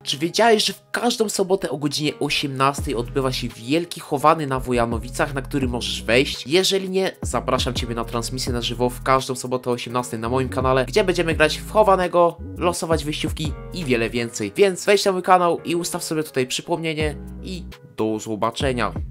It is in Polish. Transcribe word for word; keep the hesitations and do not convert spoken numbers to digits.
Czy wiedziałeś, że w każdą sobotę o godzinie osiemnastej odbywa się wielki chowany na Wojanowicach, na który możesz wejść? Jeżeli nie, zapraszam Ciebie na transmisję na żywo w każdą sobotę o osiemnastej na moim kanale, gdzie będziemy grać w chowanego, losować wyjściówki i wiele więcej. Więc wejdź na mój kanał i ustaw sobie tutaj przypomnienie i do zobaczenia.